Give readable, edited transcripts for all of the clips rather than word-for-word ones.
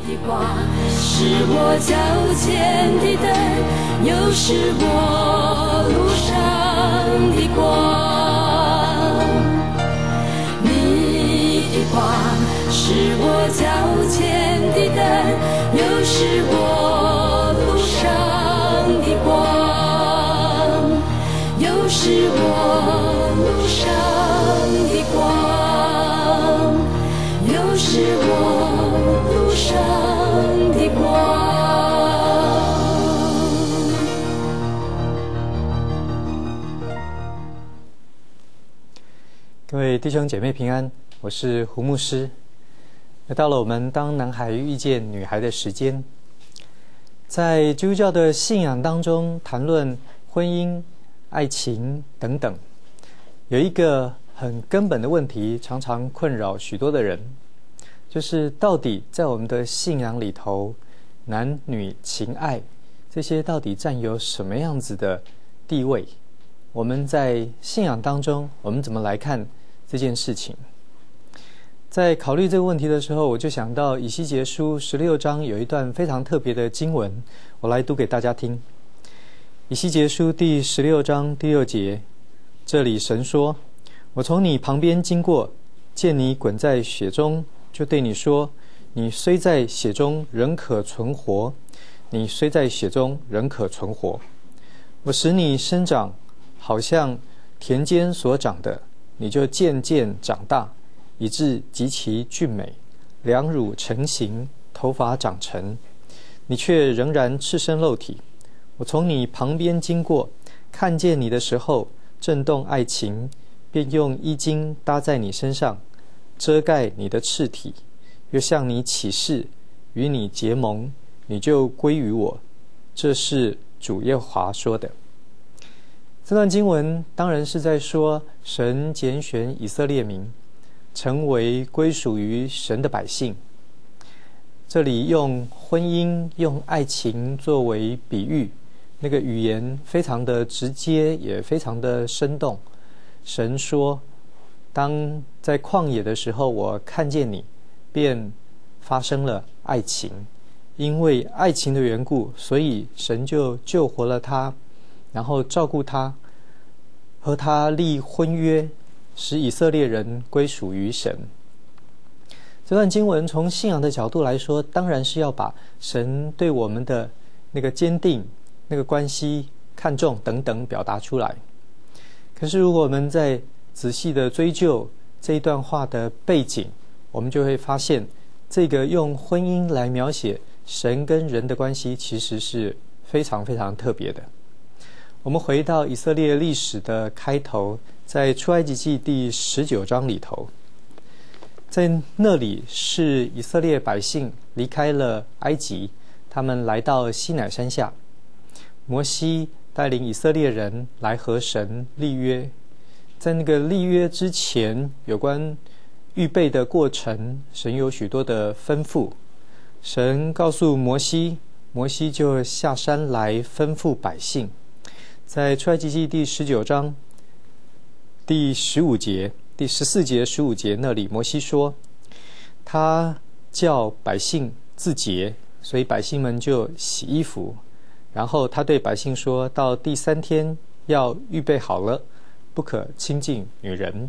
的话是我脚前的灯，又是我路上的光。你的话是我脚前的灯，又是我路上的光，又是我路上的光，又是我路上的光。 各位弟兄姐妹平安，我是胡牧师。又到了我们当男孩遇见女孩的时间。在基督教的信仰当中，谈论婚姻、爱情等等，有一个很根本的问题，常常困扰许多的人，就是到底在我们的信仰里头，男女情爱这些到底占有什么样子的地位？我们在信仰当中，我们怎么来看这件事情？在考虑这个问题的时候，我就想到以西结书16章有一段非常特别的经文，我来读给大家听。以西结书第16章第6节，这里神说：我从你旁边经过，见你滚在血中，就对你说，你虽在血中仍可存活，你虽在血中仍可存活。我使你生长好像田间所长的，你就渐渐长大，以致极其俊美，两乳成形，头发长成，你却仍然赤身露体。我从你旁边经过，看见你的时候，震动爱情，便用衣襟搭在你身上，遮盖你的赤体，又向你起誓，与你结盟，你就归于我。这是主耶和华说的。这段经文当然是在说，神拣选以色列民成为归属于神的百姓。这里用婚姻、用爱情作为比喻，那个语言非常的直接，也非常的生动。神说，当在旷野的时候，我看见你，便发生了爱情。因为爱情的缘故，所以神就救活了他，然后照顾他，和他立婚约，使以色列人归属于神。这段经文从信仰的角度来说，当然是要把神对我们的那个坚定、那个关系、看重等等表达出来。可是如果我们再仔细的追究这一段话的背景，我们就会发现，这个用婚姻来描写神跟人的关系，其实是非常非常特别的。我们回到以色列历史的开头，在出埃及记第19章里头，在那里是以色列百姓离开了埃及，他们来到西乃山下，摩西带领以色列人来和神立约。在那个立约之前，有关预备的过程，神有许多的吩咐。神告诉摩西，摩西就下山来吩咐百姓。在出埃及记第19章第15节、第14节、15节那里，摩西说，他叫百姓自洁，所以百姓们就洗衣服。然后他对百姓说，到第3天要预备好了，不可亲近女人。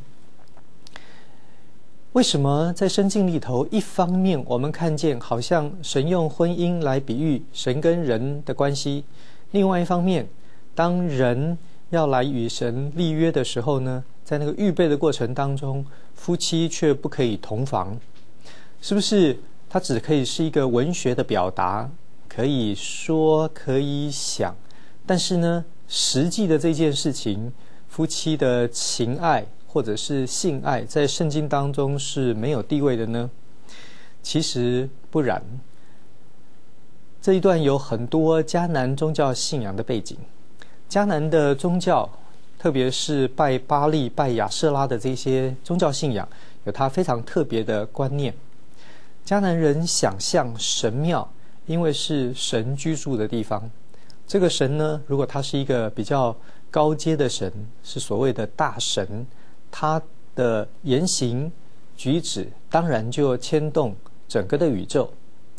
为什么在圣经里头，一方面我们看见好像神用婚姻来比喻神跟人的关系，另外一方面，当人要来与神立约的时候呢，在那个预备的过程当中，夫妻却不可以同房。是不是它只可以是一个文学的表达，可以说可以想，但是呢，实际的这件事情，夫妻的情爱或者是性爱，在圣经当中是没有地位的呢？其实不然。这一段有很多迦南宗教信仰的背景。迦南的宗教，特别是拜巴力、拜亚舍拉的这些宗教信仰，有它非常特别的观念。迦南人想象神庙，因为是神居住的地方。这个神呢，如果他是一个比较高阶的神，是所谓的大神，他的言行举止当然就牵动整个的宇宙。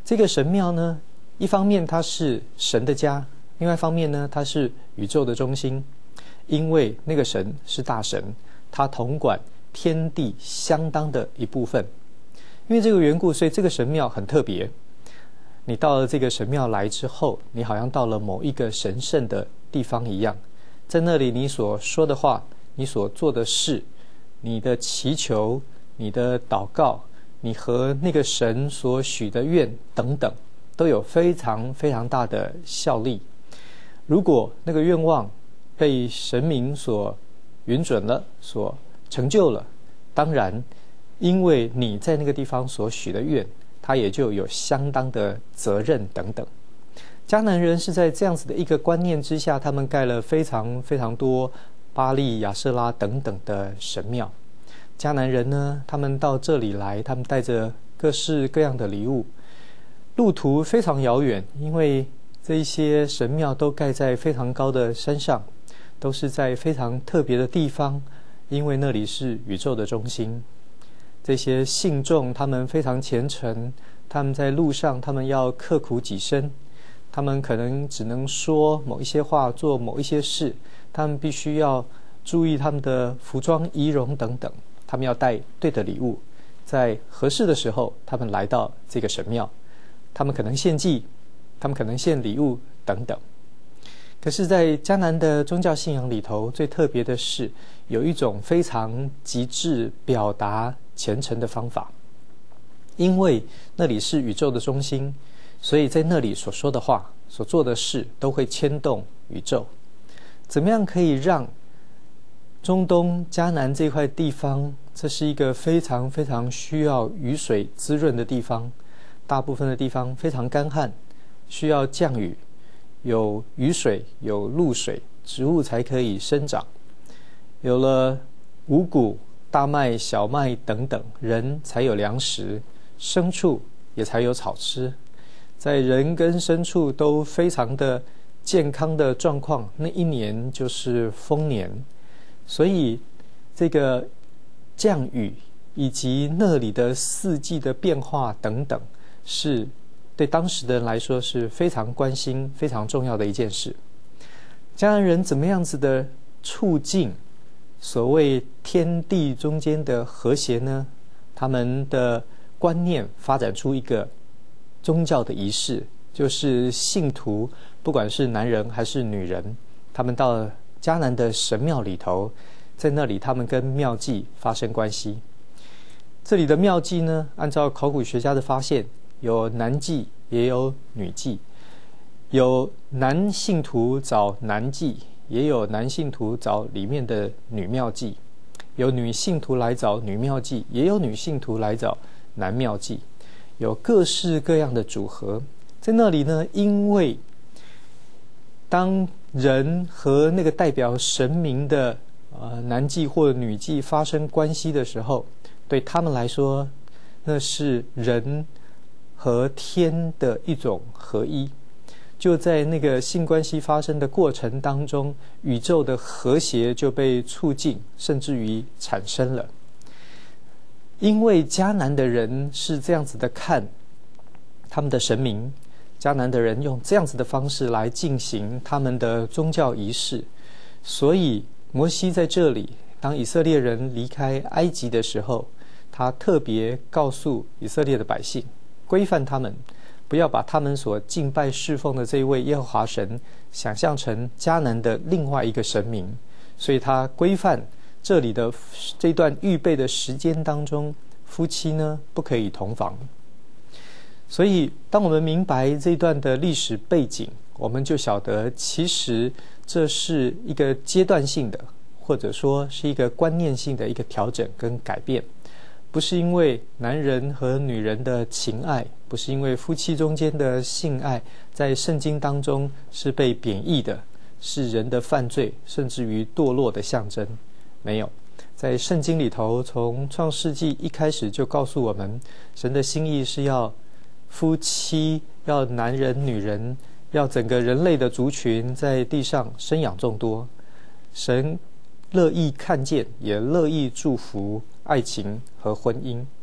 这个神庙呢，一方面它是神的家，另外一方面呢，它是宇宙的中心，因为那个神是大神，他统管天地相当的一部分。因为这个缘故，所以这个神庙很特别。你到了这个神庙来之后，你好像到了某一个神圣的地方一样，在那里你所说的话，你所做的事，你的祈求，你的祷告，你和那个神所许的愿等等，都有非常非常大的效力。如果那个愿望被神明所允准了，所成就了，当然因为你在那个地方所许的愿，他也就有相当的责任等等。迦南人是在这样子的一个观念之下，他们盖了非常非常多巴力、亚舍拉等等的神庙。迦南人呢，他们到这里来，他们带着各式各样的礼物，路途非常遥远，因为这一些神庙都盖在非常高的山上，都是在非常特别的地方，因为那里是宇宙的中心。这些信众他们非常虔诚，他们在路上他们要刻苦己身，他们可能只能说某一些话，做某一些事，他们必须要注意他们的服装仪容等等，他们要带对的礼物，在合适的时候他们来到这个神庙，他们可能献祭，他们可能献礼物等等。可是在迦南的宗教信仰里头，最特别的是有一种非常极致表达虔诚的方法。因为那里是宇宙的中心，所以在那里所说的话，所做的事都会牵动宇宙。怎么样可以让中东迦南这块地方，这是一个非常非常需要雨水滋润的地方，大部分的地方非常干旱，需要降雨，有雨水，有露水，植物才可以生长。有了五谷、大麦、小麦等等，人才有粮食，牲畜也才有草吃。在人跟牲畜都非常的健康的状况，那一年就是丰年。所以这个降雨以及那里的四季的变化等等，是对当时的人来说是非常关心、非常重要的一件事。迦南人怎么样子的促进所谓天地中间的和谐呢？他们的观念发展出一个宗教的仪式，就是信徒不管是男人还是女人，他们到迦南的神庙里头，在那里他们跟庙妓发生关系。这里的庙妓呢，按照考古学家的发现，有男妓也有女妓，有男信徒找男妓，也有男信徒找里面的女庙妓，有女信徒来找女庙妓，也有女信徒来找男庙妓，有各式各样的组合。在那里呢，因为当人和那个代表神明的男妓或女妓发生关系的时候，对他们来说，那是人和天的一种合一。就在那个性关系发生的过程当中，宇宙的和谐就被促进，甚至于产生了。因为迦南的人是这样子的看他们的神明，迦南的人用这样子的方式来进行他们的宗教仪式，所以摩西在这里，当以色列人离开埃及的时候，他特别告诉以色列的百姓，规范他们，不要把他们所敬拜侍奉的这一位耶和华神想象成迦南的另外一个神明。所以他规范这里的这段预备的时间当中，夫妻呢不可以同房。所以当我们明白这段的历史背景，我们就晓得其实这是一个阶段性的，或者说是一个观念性的一个调整跟改变。不是因为男人和女人的情爱，不是因为夫妻中间的性爱，在圣经当中是被贬义的，是人的犯罪，甚至于堕落的象征。没有，在圣经里头，从创世纪一开始就告诉我们，神的心意是要夫妻，要男人女人，要整个人类的族群在地上生养众多。神乐意看见，也乐意祝福爱情和婚姻。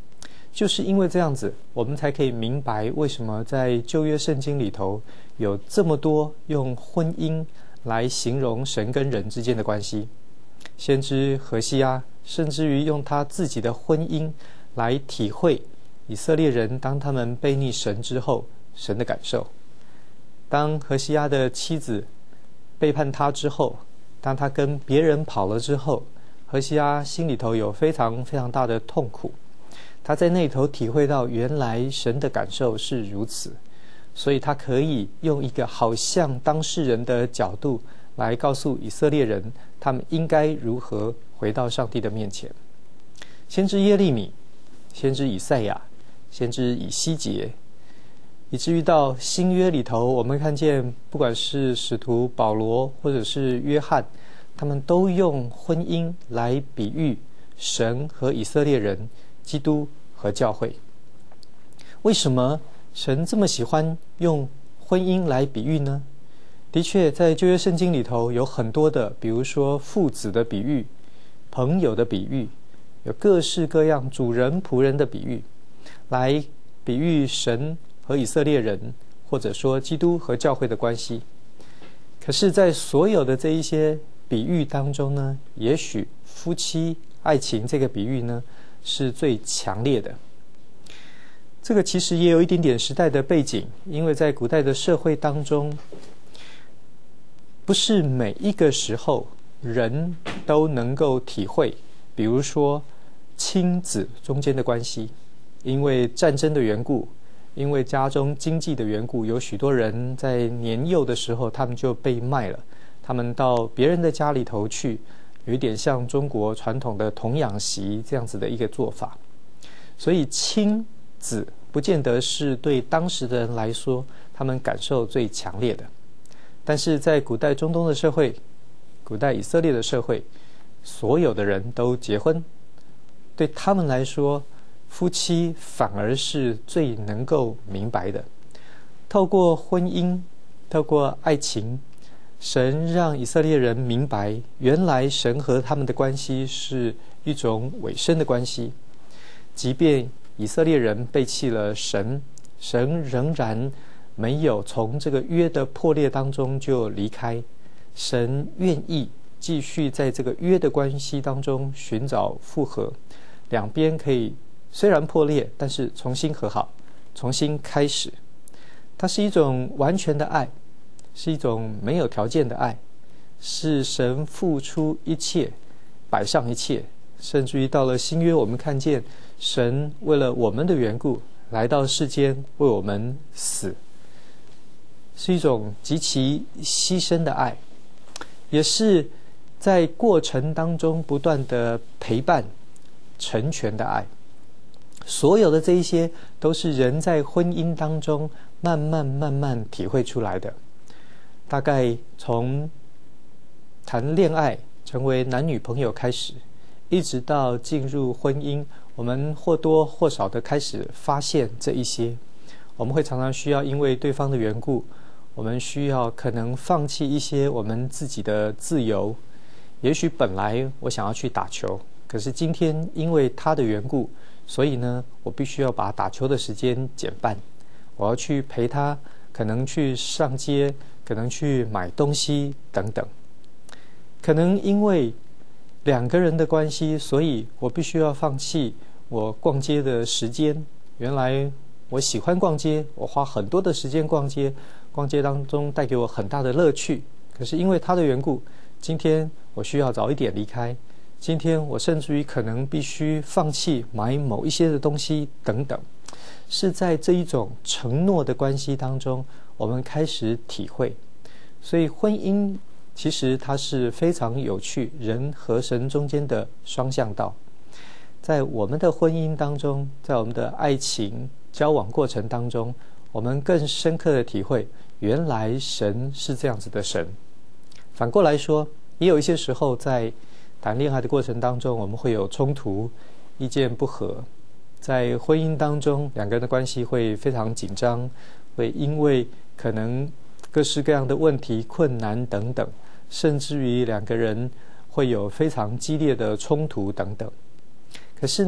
就是因为这样子，我们才可以明白为什么在旧约圣经里头有这么多用婚姻来形容神跟人之间的关系。先知何西阿甚至于用他自己的婚姻来体会以色列人当他们背逆神之后神的感受。当何西阿的妻子背叛他之后，当他跟别人跑了之后，何西阿心里头有非常非常大的痛苦，他在那里头体会到原来神的感受是如此，所以他可以用一个好像当事人的角度来告诉以色列人他们应该如何回到上帝的面前。先知耶利米，先知以赛亚，先知以西结，以至于到新约里头，我们看见不管是使徒保罗或者是约翰，他们都用婚姻来比喻神和以色列人、基督和教会。为什么神这么喜欢用婚姻来比喻呢？的确，在旧约圣经里头有很多的，比如说父子的比喻、朋友的比喻，有各式各样主人仆人的比喻，来比喻神和以色列人，或者说基督和教会的关系。可是在所有的这一些比喻当中呢，也许夫妻爱情这个比喻呢是最强烈的。这个其实也有一点点时代的背景，因为在古代的社会当中，不是每一个时候人都能够体会，比如说亲子中间的关系。因为战争的缘故，因为家中经济的缘故，有许多人在年幼的时候他们就被卖了，他们到别人的家里头去，有一点像中国传统的童养媳这样子的一个做法。所以亲子不见得是对当时的人来说他们感受最强烈的。但是在古代中东的社会，古代以色列的社会，所有的人都结婚，对他们来说夫妻反而是最能够明白的。透过婚姻，透过爱情，神让以色列人明白，原来神和他们的关系是一种委身的关系。即便以色列人背弃了神，神仍然没有从这个约的破裂当中就离开，神愿意继续在这个约的关系当中寻找复合，两边可以虽然破裂，但是重新和好，重新开始。它是一种完全的爱，是一种没有条件的爱，是神付出一切，摆上一切，甚至于到了新约，我们看见神为了我们的缘故来到世间为我们死，是一种极其牺牲的爱，也是在过程当中不断的陪伴成全的爱。所有的这一些都是人在婚姻当中慢慢体会出来的。大概从谈恋爱成为男女朋友开始，一直到进入婚姻，我们或多或少的开始发现这一些。我们会常常需要因为对方的缘故，我们需要可能放弃一些我们自己的自由。也许本来我想要去打球，可是今天因为他的缘故，所以呢，我必须要把打球的时间减半，我要去陪他，可能去上街，可能去买东西等等。可能因为两个人的关系，所以我必须要放弃我逛街的时间。原来我喜欢逛街，我花很多的时间逛街，逛街当中带给我很大的乐趣。可是因为他的缘故，今天我需要早一点离开，今天我甚至于可能必须放弃买某一些的东西等等。是在这一种承诺的关系当中，我们开始体会。所以婚姻其实它是非常有趣，人和神中间的双向道。在我们的婚姻当中，在我们的爱情交往过程当中，我们更深刻的体会，原来神是这样子的神。反过来说，也有一些时候在谈恋爱的过程当中，我们会有冲突，意见不合。在婚姻当中，两个人的关系会非常紧张，会因为可能各式各样的问题、困难等等，甚至于两个人会有非常激烈的冲突等等。可是呢，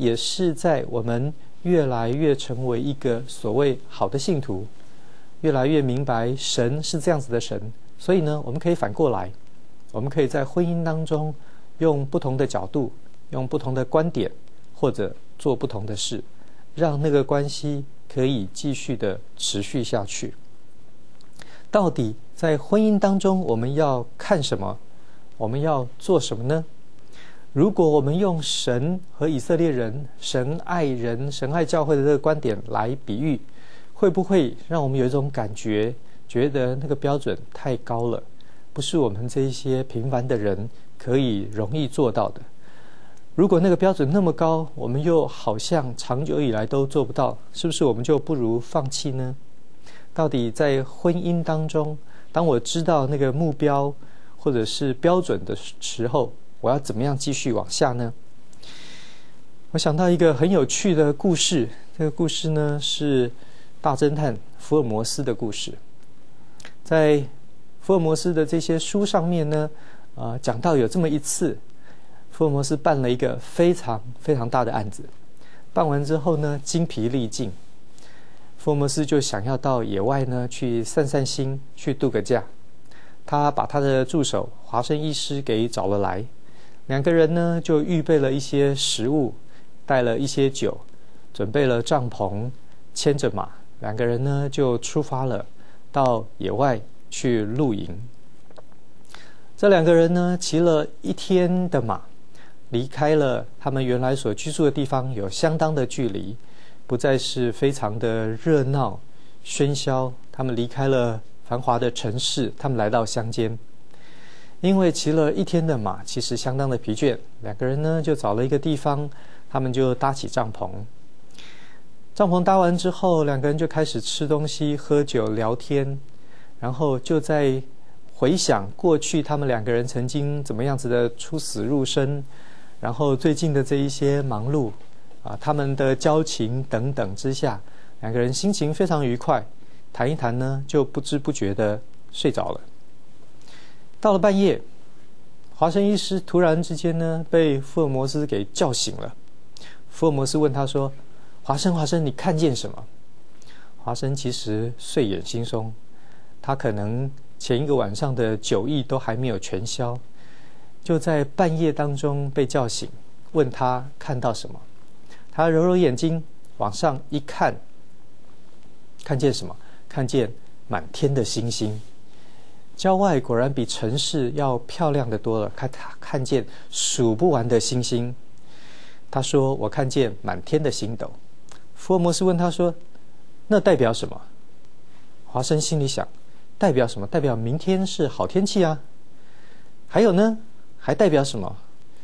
也是在我们越来越成为一个所谓好的信徒，越来越明白神是这样子的神，所以呢，我们可以反过来，我们可以在婚姻当中用不同的角度，用不同的观点，或者做不同的事，让那个关系可以继续的持续下去。到底在婚姻当中我们要看什么？我们要做什么呢？如果我们用神和以色列人，神爱人，神爱教会的这个观点来比喻，会不会让我们有一种感觉，觉得那个标准太高了，不是我们这一些平凡的人可以容易做到的？如果那个标准那么高，我们又好像长久以来都做不到，是不是我们就不如放弃呢？到底在婚姻当中，当我知道那个目标或者是标准的时候，我要怎么样继续往下呢？我想到一个很有趣的故事，这个故事呢是大侦探福尔摩斯的故事。在福尔摩斯的这些书上面呢，讲到有这么一次，福尔摩斯办了一个非常非常大的案子，办完之后呢，精疲力尽，福尔摩斯就想要到野外呢去散散心，去度个假。他把他的助手华生医师给找了来，两个人呢就预备了一些食物，带了一些酒，准备了帐篷，牵着马，两个人呢就出发了，到野外去露营。这两个人呢骑了一天的马，离开了他们原来所居住的地方有相当的距离，不再是非常的热闹喧嚣，他们离开了繁华的城市，他们来到乡间。因为骑了一天的马，其实相当的疲倦，两个人呢就找了一个地方，他们就搭起帐篷。帐篷搭完之后，两个人就开始吃东西、喝酒、聊天，然后就在回想过去他们两个人曾经怎么样子的出死入生，然后最近的这一些忙碌他们的交情等等之下，两个人心情非常愉快，谈一谈呢就不知不觉的睡着了。到了半夜，华生医师突然之间呢被福尔摩斯给叫醒了。福尔摩斯问他说：华生，你看见什么？华生其实睡眼惺忪，他可能前一个晚上的酒意都还没有全消，就在半夜当中被叫醒，问他看到什么。他揉揉眼睛往上一看，看见什么？看见满天的星星。郊外果然比城市要漂亮得多了，他看见数不完的星星。他说：我看见满天的星斗。福尔摩斯问他说：那代表什么？华生心里想，代表什么？代表明天是好天气啊。还有呢？还代表什么？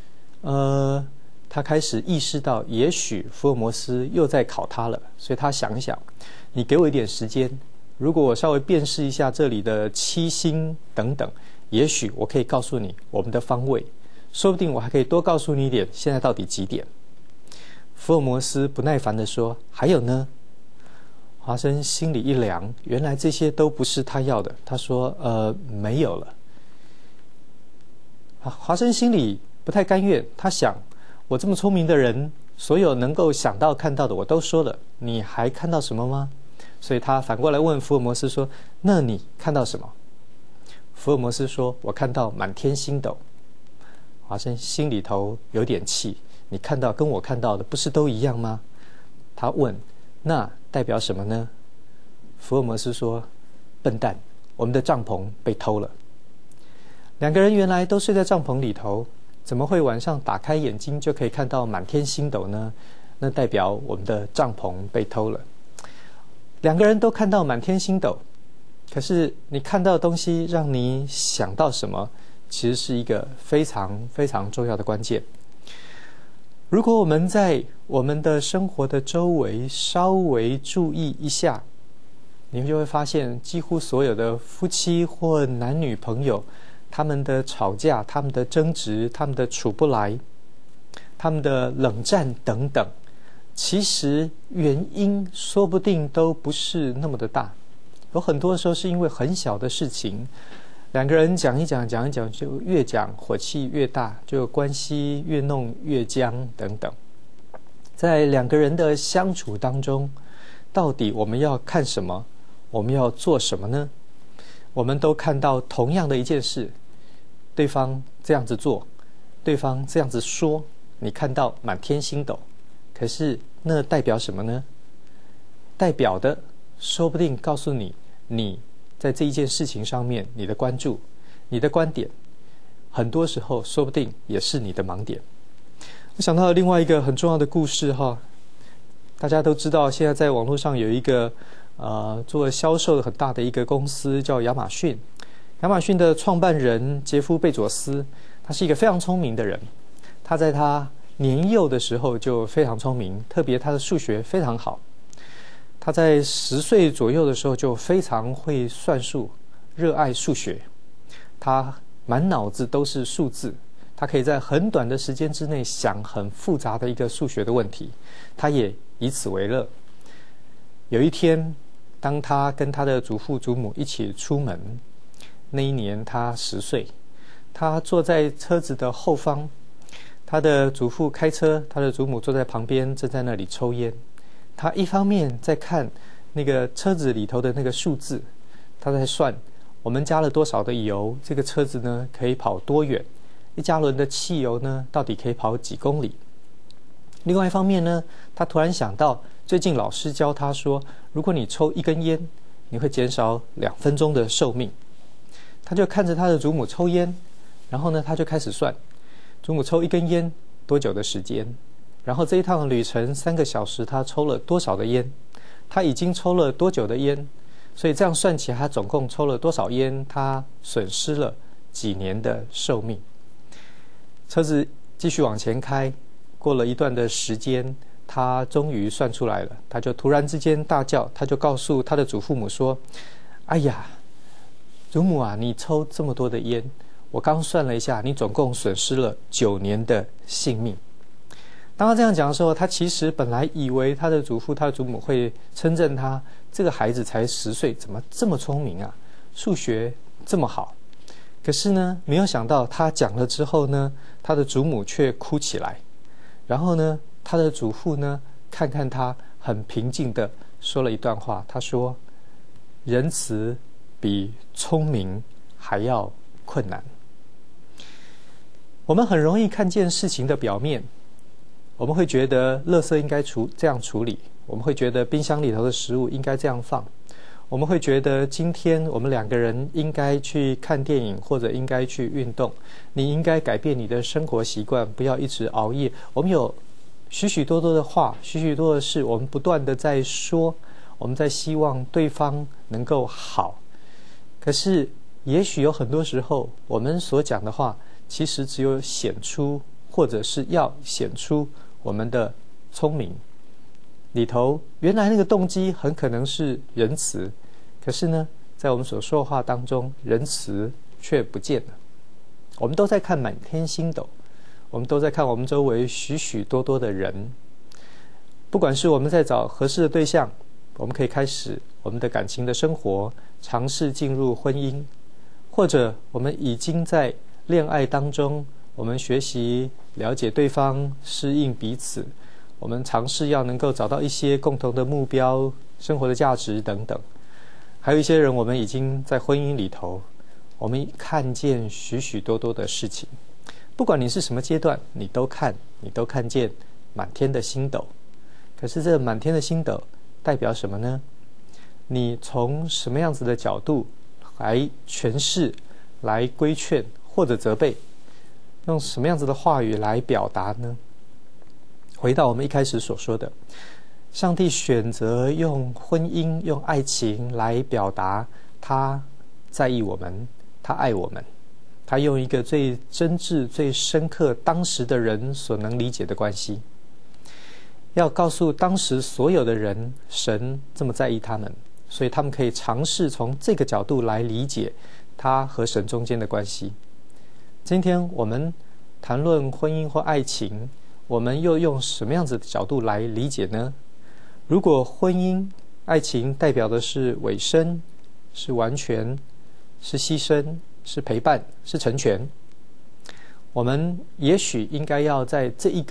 他开始意识到，也许福尔摩斯又在考他了，所以他想一想，你给我一点时间，如果我稍微辨识一下这里的七星等等，也许我可以告诉你我们的方位，说不定我还可以多告诉你一点现在到底几点。福尔摩斯不耐烦地说：还有呢？华生心里一凉，原来这些都不是他要的。他说：没有了。华生心里不太甘愿，他想，我这么聪明的人，所有能够想到看到的我都说了，你还看到什么吗？所以他反过来问福尔摩斯说：那你看到什么？福尔摩斯说：我看到满天星斗。华生心里头有点气，你看到跟我看到的不是都一样吗？他问：那代表什么呢？福尔摩斯说：笨蛋，我们的帐篷被偷了。两个人原来都睡在帐篷里头，怎么会晚上打开眼睛就可以看到满天星斗呢？那代表我们的帐篷被偷了。两个人都看到满天星斗，可是你看到的东西让你想到什么，其实是一个非常非常重要的关键。如果我们在我们的生活的周围稍微注意一下，你就会发现几乎所有的夫妻或男女朋友，他们的吵架，他们的争执，他们的处不来，他们的冷战等等，其实原因说不定都不是那么的大，有很多时候是因为很小的事情，两个人讲一讲就越讲火气越大，就关系越弄越僵等等。 在两个人的相处当中，到底我们要看什么？我们要做什么呢？我们都看到同样的一件事，对方这样子做，对方这样子说，你看到满天星斗，可是那代表什么呢？代表的说不定告诉你，你在这一件事情上面你的关注，你的观点，很多时候说不定也是你的盲点。我想到另外一个很重要的故事哈，大家都知道，现在在网络上有一个做销售的很大的一个公司叫亚马逊。亚马逊的创办人杰夫·贝佐斯，他是一个非常聪明的人。他在他年幼的时候就非常聪明，特别他的数学非常好。他在10岁左右的时候就非常会算数，热爱数学。他满脑子都是数字，他可以在很短的时间之内想很复杂的一个数学的问题，他也以此为乐。有一天，当他跟他的祖父祖母一起出门，那一年他10岁，他坐在车子的后方，他的祖父开车，他的祖母坐在旁边，正在那里抽烟。他一方面在看那个车子里头的那个数字，他在算我们加了多少的油，这个车子呢可以跑多远，1加仑的汽油呢到底可以跑几公里。另外一方面呢，他突然想到最近老师教他说，如果你抽1根烟，你会减少2分钟的寿命。他就看着他的祖母抽烟，然后呢他就开始算祖母抽1根烟多久的时间，然后这一趟旅程3个小时他抽了多少的烟，他已经抽了多久的烟，所以这样算起来他总共抽了多少烟，他损失了几年的寿命。车子继续往前开，过了一段的时间，他终于算出来了，他就突然之间大叫，他就告诉他的祖父母说，哎呀，祖母啊，你抽这么多的烟，我刚算了一下，你总共损失了9年的性命。当他这样讲的时候，他其实本来以为他的祖父他的祖母会称赞他，这个孩子才10岁，怎么这么聪明啊，数学这么好。可是呢，没有想到他讲了之后呢，他的祖母却哭起来，然后呢他的祖父呢看看他，很平静地说了一段话，他说，仁慈比聪明还要困难。我们很容易看见事情的表面，我们会觉得垃圾应该这样处理，我们会觉得冰箱里头的食物应该这样放，我们会觉得今天我们2个人应该去看电影，或者应该去运动，你应该改变你的生活习惯，不要一直熬夜。我们有许许多多的话，许许多的事，我们不断的在说，我们在希望对方能够好。可是也许有很多时候，我们所讲的话其实只有显出，或者是要显出我们的聪明里头，原来那个动机很可能是仁慈，可是呢，在我们所说的话当中，仁慈却不见了。我们都在看满天星斗，我们都在看我们周围许许多多的人，不管是我们在找合适的对象，我们可以开始我们的感情的生活，尝试进入婚姻，或者我们已经在恋爱当中，我们学习了解对方，适应彼此，我们尝试要能够找到一些共同的目标，生活的价值等等。还有一些人，我们已经在婚姻里头，我们看见许许多多的事情。不管你是什么阶段，你都看见满天的星斗。可是这满天的星斗代表什么呢？你从什么样子的角度来诠释，来规劝或者责备，用什么样子的话语来表达呢？回到我们一开始所说的，上帝选择用婚姻、用爱情来表达他在意我们，他爱我们，他用一个最真挚、最深刻当时的人所能理解的关系，要告诉当时所有的人，神这么在意他们，所以他们可以尝试从这个角度来理解他和神中间的关系。今天我们谈论婚姻或爱情，我们又用什么样子的角度来理解呢？如果婚姻、爱情代表的是委身，是完全，是牺牲，是陪伴，是成全，我们也许应该要在这一个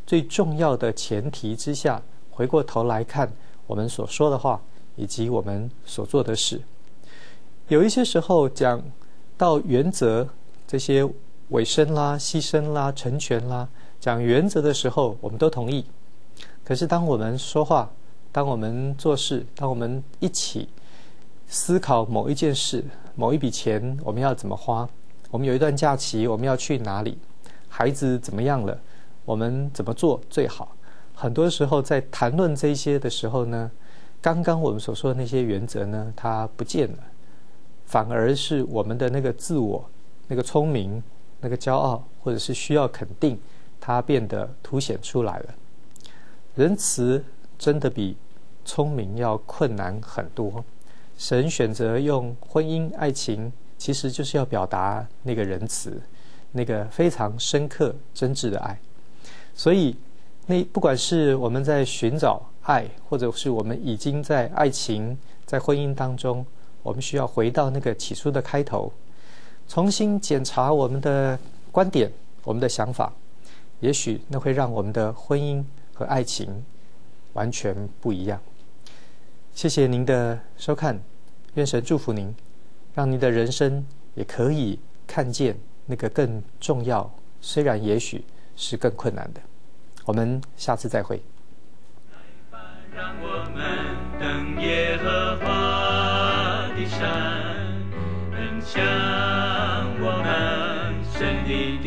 最重要的前提之下，回过头来看我们所说的话以及我们所做的事。有一些时候讲到原则，这些委身啦、牺牲啦、成全啦，讲原则的时候我们都同意。可是当我们说话，当我们做事，当我们一起思考某一件事，某一笔钱我们要怎么花，我们有一段假期我们要去哪里，孩子怎么样了，我们怎么做最好。很多时候在谈论这些的时候呢，刚刚我们所说的那些原则呢，它不见了，反而是我们的那个自我、那个聪明、那个骄傲，或者是需要肯定，它变得凸显出来了。仁慈真的比聪明要困难很多。神选择用婚姻爱情，其实就是要表达那个仁慈，那个非常深刻真挚的爱。所以不管是我们在寻找爱，或者是我们已经在爱情在婚姻当中，我们需要回到那个起初的开头，重新检查我们的观点，我们的想法，也许那会让我们的婚姻和爱情完全不一样。谢谢您的收看，愿神祝福您，让您的人生也可以看见那个更重要，虽然也许是更困难的。我们下次再会。 让我们登耶和华的山，奔向我们神的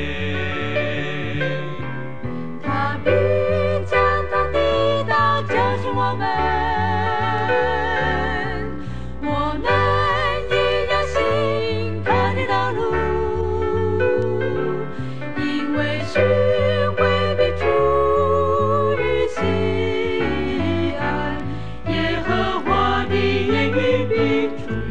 殿。 他必将他的道教训我们，我们也要行他的道路，因为是会被出于喜爱，耶和华的言语必出于